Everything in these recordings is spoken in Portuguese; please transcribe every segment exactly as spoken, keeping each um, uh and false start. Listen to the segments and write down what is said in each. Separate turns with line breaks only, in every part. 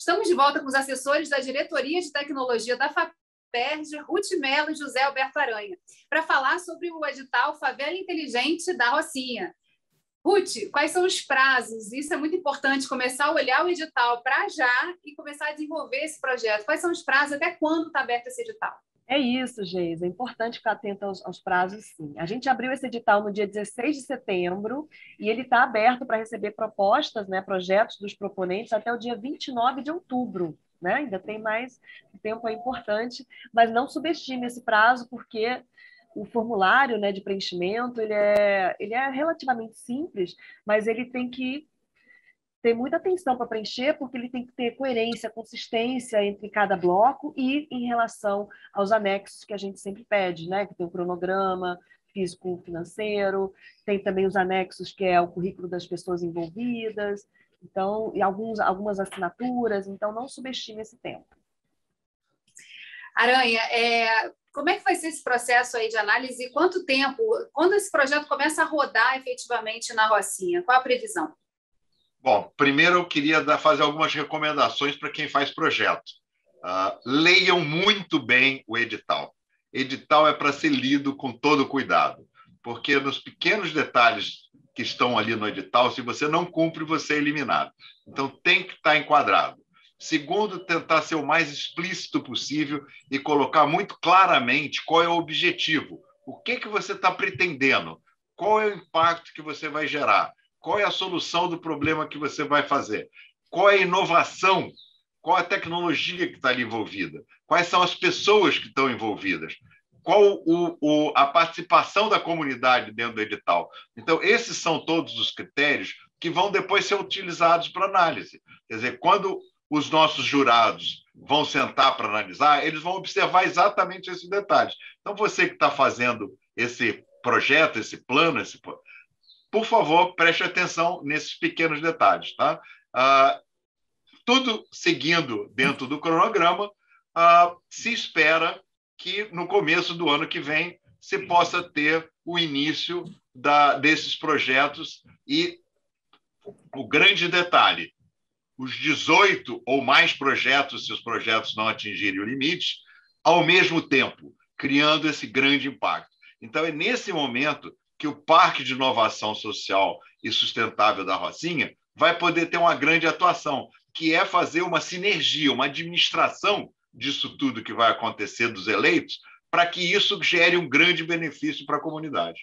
Estamos de volta com os assessores da Diretoria de Tecnologia da FAPERJ, Ruth Mello e José Alberto Aranha, para falar sobre o edital Favela Inteligente da Rocinha. Ruth, quais são os prazos? Isso é muito importante, começar a olhar o edital para já e começar a desenvolver esse projeto. Quais são os prazos? Até quando está aberto esse edital?
É isso, Geisa. É importante ficar atento aos, aos prazos, sim. A gente abriu esse edital no dia dezesseis de setembro e ele está aberto para receber propostas, né, projetos dos proponentes até o dia vinte e nove de outubro. Né? Ainda tem mais, o tempo é importante, mas não subestime esse prazo, porque o formulário, né, de preenchimento ele é, ele é relativamente simples, mas ele tem que ter muita atenção para preencher, porque ele tem que ter coerência, consistência entre cada bloco e em relação aos anexos que a gente sempre pede, né? Que tem o cronograma físico-financeiro, tem também os anexos que é o currículo das pessoas envolvidas, então, e alguns, algumas assinaturas, então não subestime esse tempo.
Aranha, é, como é que vai ser esse processo aí de análise? Quanto tempo? Quando esse projeto começa a rodar efetivamente na Rocinha? Qual a previsão?
Bom, primeiro eu queria dar, fazer algumas recomendações para quem faz projeto. Uh, leiam muito bem o edital. Edital é para ser lido com todo cuidado, porque nos pequenos detalhes que estão ali no edital, se você não cumpre, você é eliminado. Então, tem que estar enquadrado. Segundo, tentar ser o mais explícito possível e colocar muito claramente qual é o objetivo. O que, que você está pretendendo? Qual é o impacto que você vai gerar? Qual é a solução do problema que você vai fazer? Qual é a inovação? Qual a tecnologia que está ali envolvida? Quais são as pessoas que estão envolvidas? Qual o, o, a participação da comunidade dentro do edital? Então, esses são todos os critérios que vão depois ser utilizados para análise. Quer dizer, quando os nossos jurados vão sentar para analisar, eles vão observar exatamente esses detalhes. Então, você que está fazendo esse projeto, esse plano, esse por favor, preste atenção nesses pequenos detalhes. Tá? Ah, tudo seguindo dentro do cronograma, ah, se espera que no começo do ano que vem se possa ter o início da, desses projetos e o grande detalhe, os dezoito ou mais projetos, se os projetos não atingirem o limite, ao mesmo tempo, criando esse grande impacto. Então, é nesse momento que o Parque de Inovação Social e Sustentável da Rocinha vai poder ter uma grande atuação, que é fazer uma sinergia, uma administração disso tudo que vai acontecer dos eleitos, para que isso gere um grande benefício para a comunidade.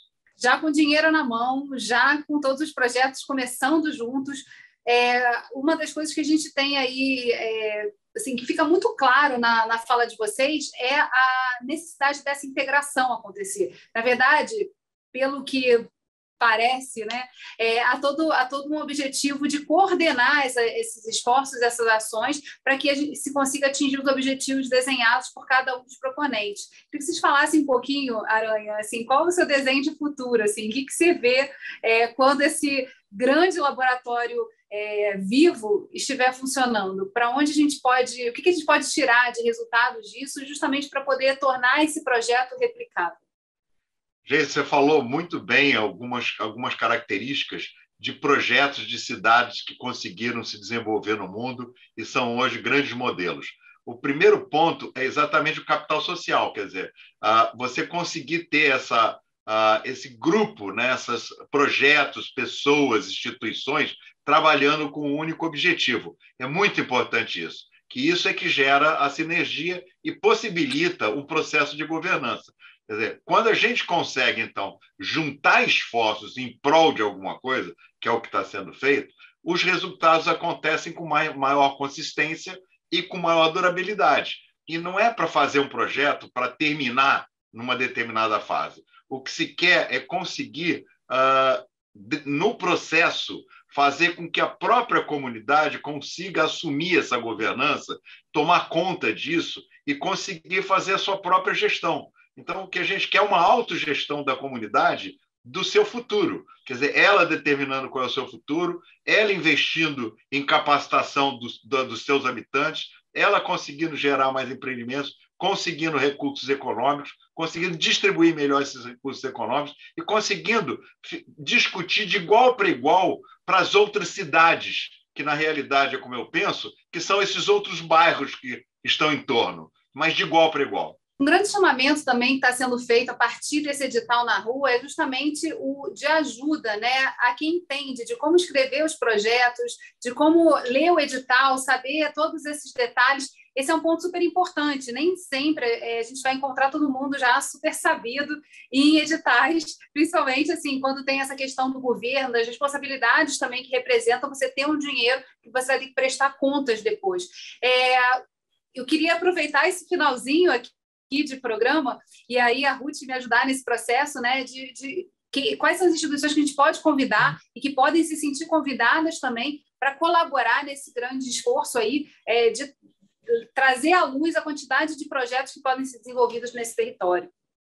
Já com dinheiro na mão, já com todos os projetos começando juntos, é, uma das coisas que a gente tem aí, é, assim, que fica muito claro na, na fala de vocês, é a necessidade dessa integração acontecer. Na verdade, pelo que parece, né, é, há, todo, há todo um objetivo de coordenar essa, esses esforços, essas ações, para que a gente se consiga atingir os objetivos desenhados por cada um dos proponentes. Queria que vocês falassem um pouquinho, Aranha, assim, qual é o seu desenho de futuro? Assim, o que, que você vê é, quando esse grande laboratório é, vivo estiver funcionando? Para onde a gente pode, o que, que a gente pode tirar de resultados disso, justamente para poder tornar esse projeto replicável?
Gente, você falou muito bem algumas, algumas características de projetos de cidades que conseguiram se desenvolver no mundo e são hoje grandes modelos. O primeiro ponto é exatamente o capital social, quer dizer, você conseguir ter essa, esse grupo, né, esses projetos, pessoas, instituições, trabalhando com um único objetivo. É muito importante isso, que isso é que gera a sinergia e possibilita um processo de governança. Quer dizer, quando a gente consegue, então, juntar esforços em prol de alguma coisa, que é o que está sendo feito, os resultados acontecem com maior consistência e com maior durabilidade. E não é para fazer um projeto para terminar numa determinada fase. O que se quer é conseguir, uh, no processo, fazer com que a própria comunidade consiga assumir essa governança, tomar conta disso e conseguir fazer a sua própria gestão. Então, o que a gente quer é uma autogestão da comunidade do seu futuro. Quer dizer, ela determinando qual é o seu futuro, ela investindo em capacitação dos, dos seus habitantes, ela conseguindo gerar mais empreendimentos, conseguindo recursos econômicos, conseguindo distribuir melhor esses recursos econômicos e conseguindo discutir de igual para igual para as outras cidades que na realidade é como eu penso, que são esses outros bairros que estão em torno, mas de igual para igual.
Um grande chamamento também que está sendo feito a partir desse edital na rua é justamente o de ajuda, né, a quem entende de como escrever os projetos, de como ler o edital, saber todos esses detalhes. Esse é um ponto super importante. Nem sempre é, a gente vai encontrar todo mundo já super sabido em editais, principalmente assim, quando tem essa questão do governo, das responsabilidades também que representam você ter um dinheiro que você vai ter que prestar contas depois. É, eu queria aproveitar esse finalzinho aqui de programa, e aí a Ruth me ajudar nesse processo, né, de, de que, quais são as instituições que a gente pode convidar e que podem se sentir convidadas também para colaborar nesse grande esforço aí é, de trazer à luz a quantidade de projetos que podem ser desenvolvidos nesse território.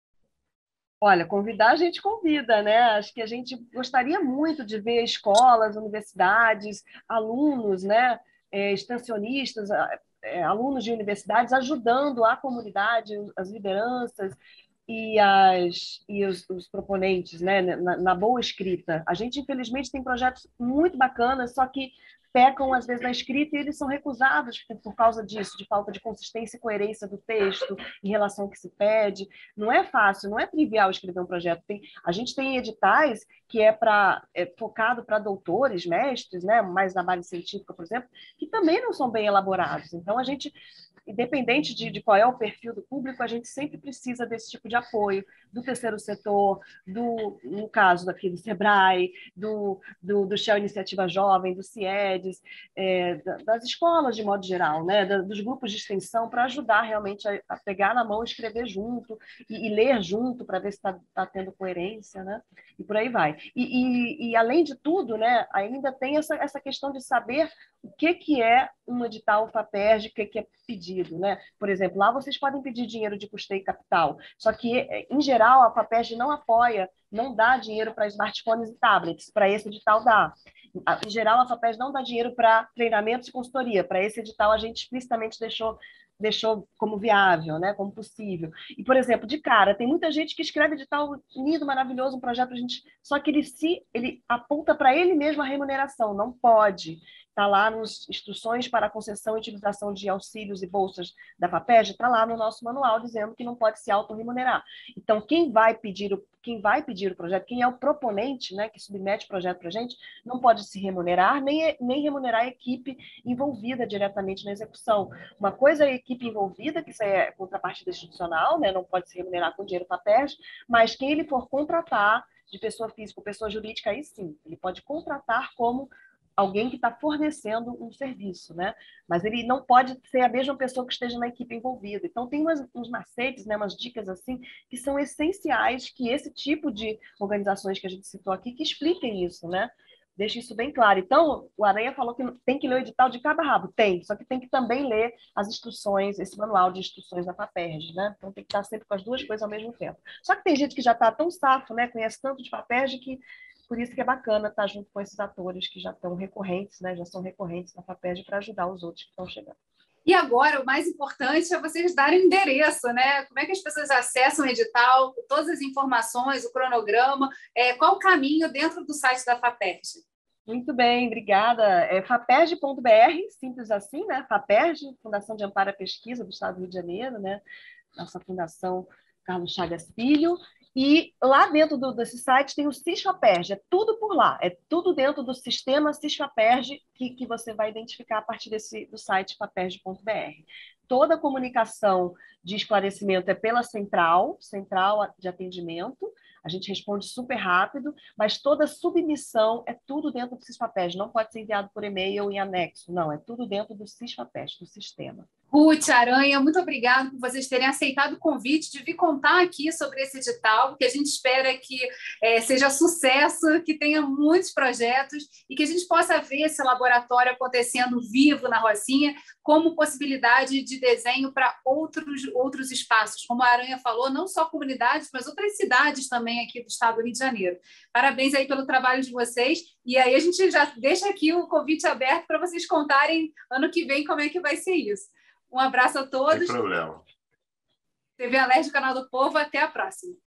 Olha, convidar a gente convida, né? Acho que a gente gostaria muito de ver escolas, universidades, alunos, né, é, extensionistas, é, alunos de universidades ajudando a comunidade, as lideranças e, as, e os, os proponentes, né, na, na boa escrita. A gente, infelizmente, tem projetos muito bacanas, só que pecam, às vezes, na escrita e eles são recusados por, por causa disso, de falta de consistência e coerência do texto em relação ao que se pede. Não é fácil, não é trivial escrever um projeto. Tem, a gente tem editais que é, pra, é focado para doutores, mestres, né, mais na base científica, por exemplo, que também não são bem elaborados. Então, a gente, independente de, de qual é o perfil do público, a gente sempre precisa desse tipo de apoio, do terceiro setor, do, no caso aqui do SEBRAE, do, do, do Shell Iniciativa Jovem, do CIEDES, é, das escolas de modo geral, né, dos grupos de extensão, para ajudar realmente a, a pegar na mão, escrever junto e, e ler junto para ver se está tá tendo coerência, né, e por aí vai. E, e, e além de tudo, né, ainda tem essa, essa questão de saber o que, que é um edital FAPERJ, o que, que é pedido, né? Por exemplo, lá vocês podem pedir dinheiro de custeio capital, só que, em geral, a FAPERJ não apoia, não dá dinheiro para smartphones e tablets, para esse edital dá. Em geral, a FAPERJ não dá dinheiro para treinamentos e consultoria, para esse edital a gente explicitamente deixou deixou como viável, né, como possível. E, por exemplo, de cara, tem muita gente que escreve edital lindo, maravilhoso, um projeto para a gente, só que ele se ele aponta para ele mesmo a remuneração, não pode. Está lá nas instruções para a concessão e utilização de auxílios e bolsas da FAPERJ, está lá no nosso manual dizendo que não pode se autorremunerar. Então, quem vai pedir o, quem vai pedir o projeto, quem é o proponente, né, que submete o projeto para a gente, não pode se remunerar, nem, nem remunerar a equipe envolvida diretamente na execução. Uma coisa é a equipe envolvida, que isso é contrapartida institucional, né, não pode se remunerar com dinheiro FAPERJ, mas quem ele for contratar, de pessoa física ou pessoa jurídica, aí sim, ele pode contratar como alguém que está fornecendo um serviço, né? Mas ele não pode ser a mesma pessoa que esteja na equipe envolvida. Então, tem umas, uns macetes, né, umas dicas assim, que são essenciais que esse tipo de organizações que a gente citou aqui, que expliquem isso, né? Deixa isso bem claro. Então, o Aranha falou que tem que ler o edital de cabo a rabo. Tem, só que tem que também ler as instruções, esse manual de instruções da FAPERJ, né? Então, tem que estar sempre com as duas coisas ao mesmo tempo. Só que tem gente que já está tão safo, né? Conhece tanto de FAPERJ que por isso que é bacana estar junto com esses atores que já estão recorrentes, né? Já são recorrentes na FAPERJ para ajudar os outros que estão chegando.
E agora, o mais importante é vocês darem o endereço, né? Como é que as pessoas acessam o edital, todas as informações, o cronograma, é, qual o caminho dentro do site da FAPERJ?
Muito bem, obrigada. É faperj ponto br, simples assim, né? FAPERJ, Fundação de Amparo à Pesquisa do Estado do Rio de Janeiro, né? Nossa Fundação Carlos Chagas Filho. E lá dentro do, desse site tem o SysFaperj, é tudo por lá, é tudo dentro do sistema SysFaperj que, que você vai identificar a partir desse, do site faperj ponto br. Toda a comunicação de esclarecimento é pela central, central de atendimento, a gente responde super rápido, mas toda submissão é tudo dentro do SysFaperj, não pode ser enviado por e-mail ou em anexo, não, é tudo dentro do SysFaperj, do sistema.
Ruth, Aranha, muito obrigada por vocês terem aceitado o convite de vir contar aqui sobre esse edital, que a gente espera que é, seja sucesso, que tenha muitos projetos e que a gente possa ver esse laboratório acontecendo vivo na Rocinha como possibilidade de desenho para outros, outros espaços. Como a Aranha falou, não só comunidades, mas outras cidades também aqui do estado do Rio de Janeiro. Parabéns aí pelo trabalho de vocês. E aí a gente já deixa aqui o convite aberto para vocês contarem ano que vem como é que vai ser isso. Um abraço a todos.
Sem problema.
T V Alerj, Canal do Povo. Até a próxima.